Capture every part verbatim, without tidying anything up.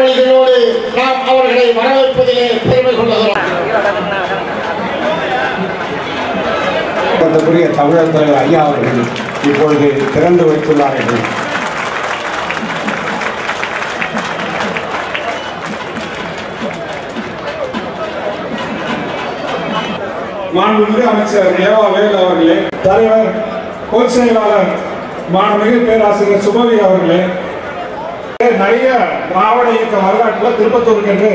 மனநிலையோடு நாம் அவர்களை வரவேற்பதிலே பெருமை கொள்ளுகிறோம். தமிழர் தலைவர் ஐயா அவர்கள் இப்பொழுது திறந்து வைத்துள்ளார்கள். மாண்புமிகு அமைச்சர் ஏவா வேலு அவர்களே, தலைவர் பொதுச் செயலாளர் மாண்புமிகு பேராசிரியர் சுபவி அவர்களே, நிறைய திராவிட இயக்க வரலாற்றில் திருப்பத்தூருக்கு என்று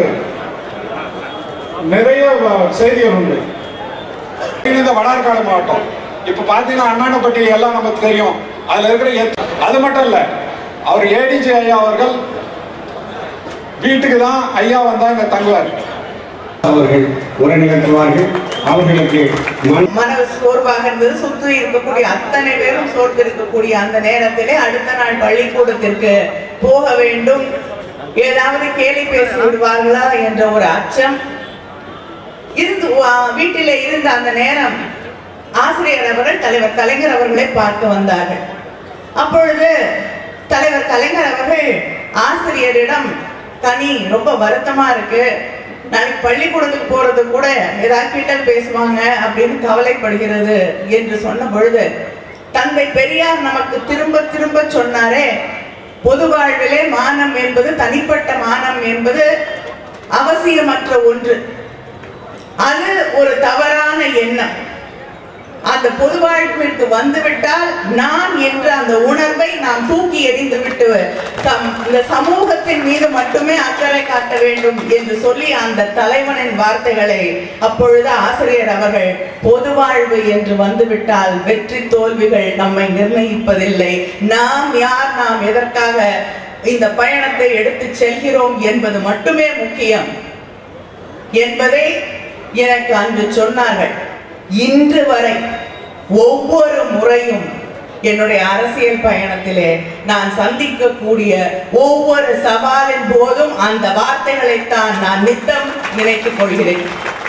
நிறைய செய்திகள் உண்டு. இந்த வடார்காடு மாவட்டம் இப்ப பாத்தீங்கன்னா அண்ணாநப்பட்டி எல்லாம் நமக்கு தெரியும். அதுல இருக்கிற அது மட்டும் இல்ல, அவர் ஏடிஜி ஐயா அவர்கள் வீட்டுக்கு தான் ஐயா வந்தா இங்க தங்குவார். அவர்கள் உரை நிகழ்த்துவார்கள். அவர்களுக்கு மன சோர்வாக இருந்தது. சுற்றி இருக்கக்கூடிய அத்தனை பேரும் சோர்ந்து இருக்கக்கூடிய அந்த நேரத்திலே அடுத்த நாள் பள்ளிக்கூடத்திற்கு போக வேண்டும், ஏதாவது கேலி பேசி விடுவார்களா என்ற ஒரு அச்சம் இருந்து வீட்டிலே இருந்த அந்த நேரம் ஆசிரியர் அவர்கள் தலைவர் கலைஞர் அவர்களை பார்க்க வந்தார்கள். அப்பொழுது தலைவர் கலைஞர் அவர்கள் ஆசிரியரிடம், தனி ரொம்ப வருத்தமா இருக்கு, நாளைக்கு பள்ளிக்கூடத்துக்கு போறது கூட ஏதாவது கிண்டல் பேசுவாங்க அப்படின்னு கவலைப்படுகிறது என்று சொன்ன பொழுது, தந்தை பெரியார் நமக்கு திரும்ப திரும்ப சொன்னாரே, பொது வாழ்விலே மானம் என்பது, தனிப்பட்ட மானம் என்பது அவசியமற்ற ஒன்று, அது ஒரு தவறான எண்ணம். அந்த பொது வாழ்விற்கு வந்துவிட்டால் நான் என்ற அந்த உணர்வை நாம் தூக்கி எறிந்து விட்டு இந்த சமூகத்தின் மீது மட்டுமே அக்கறை காட்ட வேண்டும் என்று சொல்லி அந்த தலைவனின் வார்த்தைகளை அப்பொழுது ஆசிரியர் அவர்கள், பொது வாழ்வு என்று வந்துவிட்டால் வெற்றி தோல்விகள் நம்மை நிர்ணயிப்பதில்லை, நாம் யார், நாம் எதற்காக இந்த பயணத்தை எடுத்து செல்கிறோம் என்பது மட்டுமே முக்கியம் என்பதை எனக்கு அன்று சொன்னார்கள். இன்று வரை ஒவ்வொரு முறையும் என்னுடைய அரசியல் பயணத்திலே நான் சந்திக்கக்கூடிய ஒவ்வொரு சவாலின் போதும் அந்த வார்த்தைகளைத்தான் நான் நித்தம் நினைத்துக் கொள்கிறேன்.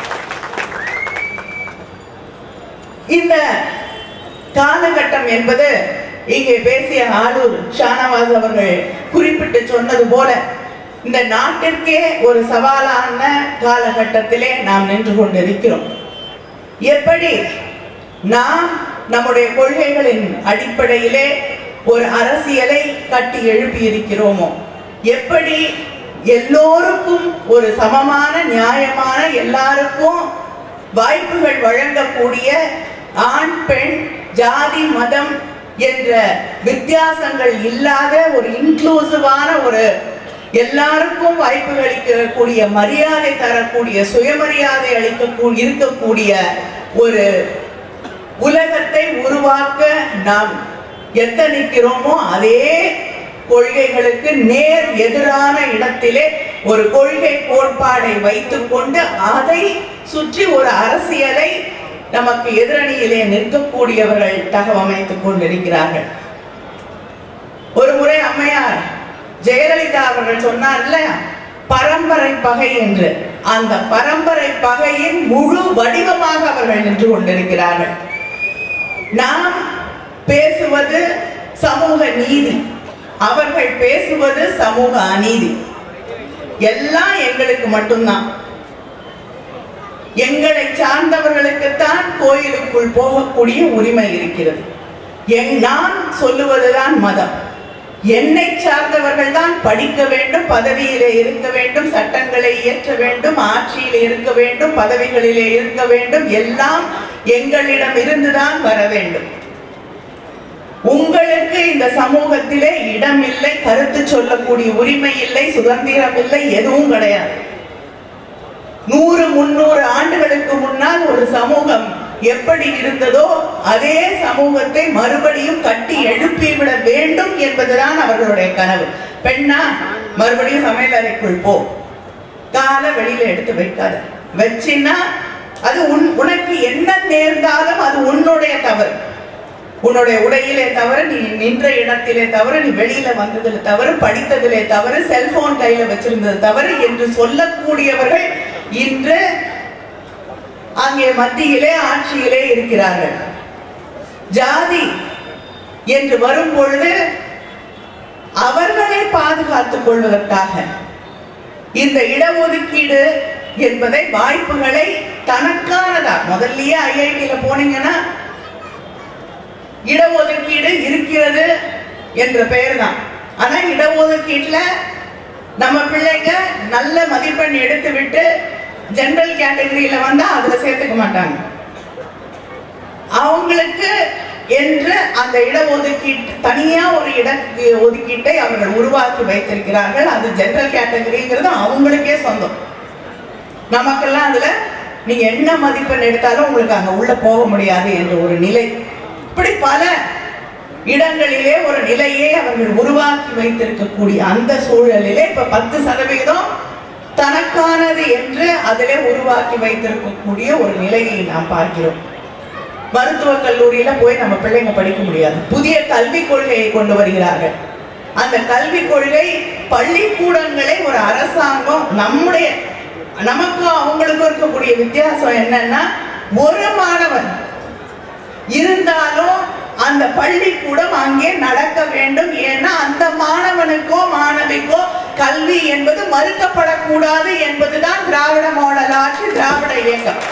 இந்த காலகட்டம் என்பது இங்கே பேசிய ஆளூர் ஷானவாஸ் அவர்கள் குறிப்பிட்டு சொன்னது போல இந்த நாட்டிற்கே ஒரு சவாலான காலகட்டத்திலே நாம் நின்று கொண்டிருக்கிறோம். எப்படி நாம் நம்முடைய கொள்கைகளின் அடிப்படையிலே ஒரு அரசியலை கட்டி எழுப்பி இருக்கிறோமோ, எப்படி எல்லோருக்கும் ஒரு சமமான நியாயமான எல்லாருக்கும் வாய்ப்புகள் வழங்கக்கூடிய ஆண் பெண் ஜாதி மதம் என்ற வித்தியாசங்கள் இல்லாத ஒரு இன்க்ளூசிவான ஒரு எல்லாருக்கும் வாய்ப்புகள் அளிக்கக்கூடிய, மரியாதை தரக்கூடிய, சுயமரியாதை அளிக்கக்கூடிய இருக்கக்கூடிய ஒரு உலகத்தை உருவாக்க நாம் எத்தனிக்கிறோமோ அதே கொள்கைகளுக்கு நேர் எதிரான இடத்திலே ஒரு கொள்கை கோட்பாடை வைத்துக் கொண்டு அதை சுற்றி ஒரு அரசியலை நமக்கு எதிரணியிலே நிற்கக்கூடியவர்கள் தகவமைத்துக் கொண்டிருக்கிறார்கள். ஒரு முறை அம்மையார் ஜெயலலிதா அவர்கள் சொன்னார்ல, பரம்பரை பகை என்று, அந்த பரம்பரை பகையின் முழு வடிவமாக அவர்கள் நின்று கொண்டிருக்கிறார்கள். நாம் பேசுவது சமூக நீதி, அவர்கள் பேசுவது சமூக அநீதி. எல்லாம் எங்களுக்கு மட்டும்தான், எங்களை சார்ந்தவர்களுக்குத்தான் கோயிலுக்குள் போகக்கூடிய உரிமை இருக்கிறது. நான் சொல்லுவதுதான் மதம். என்னை சார்ந்தவர்கள் தான் படிக்க வேண்டும், பதவியிலே இருக்க வேண்டும், சட்டங்களை இயற்ற வேண்டும், ஆட்சியில் இருக்க வேண்டும், பதவிகளிலே இருக்க வேண்டும், எல்லாம் எங்களிடம் இருந்துதான் வர வேண்டும். உங்களுக்கு இந்த சமூகத்திலே இடம் இல்லை, கருத்து சொல்லக்கூடிய உரிமை இல்லை, சுதந்திரம் இல்லை, எதுவும் கிடையாது. நூறு முன்னூறு ஆண்டுகளுக்கு முன்னால் ஒரு சமூகம் எப்படி இருந்ததோ அதே சமூகத்தை மறுபடியும் கட்டி எழுப்பிவிட வேண்டும் என்பதுதான் அவர்களுடைய கனவு. பெண்ணா, மறுபடியும் சமையல் அறைக்குள் போ, காலை வெளியில எடுத்து வைக்காத, வச்சின்னா அது உன் உனக்கு என்ன நேர்ந்தாலும் அது உன்னுடைய தவறு. உன்னுடைய உடையிலே தவறு, நீ நின்ற இடத்திலே தவறு, நீ வெளியில வந்ததுல தவறு, படித்ததிலே தவறு, செல்போன் கையில வச்சிருந்தது தவறு என்று சொல்லக்கூடியவர்கள் இன்று அங்கே மத்தியிலே ஆட்சியிலே இருக்கிறார்கள். ஜாதி என்று வரும் பொழுது அவர்களை பாதுகாத்துக் கொள்வதற்காக இந்த இடஒதுக்கீடு என்பதை வாய்ப்புகளை தனக்கானதா முதல்லயே ஐஐடியில போனீங்கன்னா இடஒதுக்கீடு இருக்கிறது என்ற பெயர் தான். ஆனா இடஒதுக்கீட்டுல நம்ம பிள்ளைங்க நல்ல மதிப்பெண் எடுத்து விட்டு ஜெனரல் கேட்டகரியில வந்தா அதுல சேர்த்துக்க மாட்டாங்க. அவங்களுக்கு என்று அந்த இடஒதுக்கீட்டு தனியா ஒரு இட ஒதுக்கீட்டை அவர்கள் உருவாக்கி வைத்திருக்கிறார்கள். அது ஜெனரல் கேட்டகரிங்கிறது அவங்களுக்கே சொந்தம். நமக்கெல்லாம் அதுல நீங்க என்ன மதிப்பெண் எடுத்தாலும் உங்களுக்கு அங்க உள்ள போக முடியாது என்ற ஒரு நிலை. இப்படி பல இடங்களிலே ஒரு நிலையை அவர்கள் உருவாக்கி வைத்திருக்கக்கூடிய அந்த சூழலிலே இப்ப பத்து சதவீதம் தனக்கானது என்று அதிலே உருவாக்கி வைத்திருக்கக்கூடிய ஒரு நிலையை நாம் பார்க்கிறோம். மருத்துவ கல்லூரியில போய் நம்ம பிள்ளைங்க படிக்க முடியாது. புதிய கல்விக் கொள்கையை கொண்டு வருகிறார்கள். அந்த கல்விக் கொள்கை பள்ளிக்கூடங்களை ஒரு அரசாங்கம் நம்முடைய நமக்கும் அவங்களுக்கும் இருக்கக்கூடிய வித்தியாசம் என்னன்னா, ஒரு மாணவன் இருந்தாலும் அந்த பள்ளிக்கூடம் அங்கே நடக்க வேண்டும். ஏன்னா அந்த மாணவனுக்கோ மாணவிக்கோ கல்வி என்பது மறுக்கப்படக்கூடாது என்பதுதான் திராவிட மாடல் ஆட்சி, திராவிட இயக்கம்.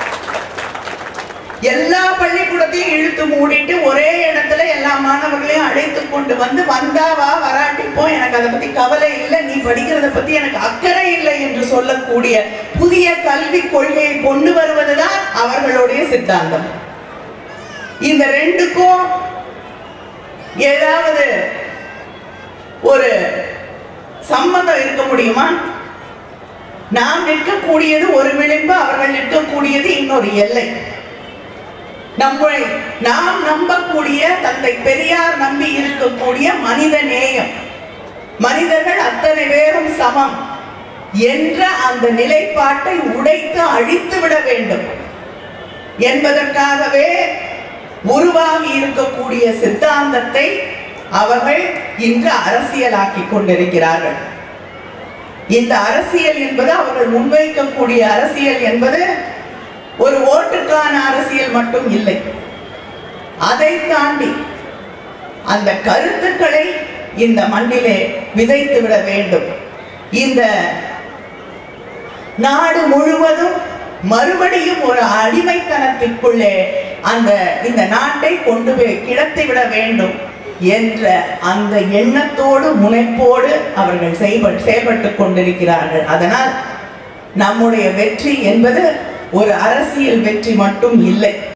எல்லா பள்ளிக்கூடத்தையும் இழுத்து மூடிட்டு ஒரே இடத்துல எல்லா மாணவர்களையும் அழைத்து கொண்டு வந்து வந்தாவா வராட்டிப்போ எனக்கு அதை பத்தி கவலை இல்லை, நீ படிக்கிறத பத்தி எனக்கு அக்கறை இல்லை என்று சொல்லக்கூடிய புதிய கல்வி கொள்கையை கொண்டு வருவதுதான் அவர்களுடைய சித்தாந்தம். இந்த ரெண்டுக்கும் ஏதாவது ஒரு சம்பந்தம் இருக்க முடியுமா? நாம் நிற்கக்கூடியது ஒரு விளிம்பு, அவர்கள் நிற்கக்கூடியது இன்னொரு எல்லை. நம்மை நாம் நம்பக்கூடிய தந்தை பெரியார் நம்பி இருக்கக்கூடிய மனித நேயம், மனிதர்கள் அத்தனை பேரும் சமம் என்ற அந்த நிலைப்பாட்டை உடைத்து அழித்து விட வேண்டும் என்பதற்காகவே உருவாகி இருக்கக்கூடிய சித்தாந்தத்தை அவர்கள் இன்று அரசியலாக்கி கொண்டிருக்கிறார்கள். இந்த அரசியல் என்பது அவர்கள் முன்வைக்கக்கூடிய அரசியல் என்பது ஒரு ஓட்டுக்கான அரசியல் மட்டும் இல்லை. அதை தாண்டி அந்த கருத்துக்களை இந்த மண்ணிலே விதைத்து விட வேண்டும். இந்த நாடு முழுவதும் மறுபடியும் ஒரு அடிமைத்தனத்திற்குள்ளே அந்த இந்த நாட்டை கொண்டு போய் கிடத்தி விட வேண்டும் என்ற அந்த எண்ணத்தோடு முனைப்போடு அவர்கள் செயல்பட்டு கொண்டிருக்கிறார்கள். அதனால் நம்முடைய வெற்றி என்பது ஒரு அரசியல் வெற்றி மட்டும் இல்லை.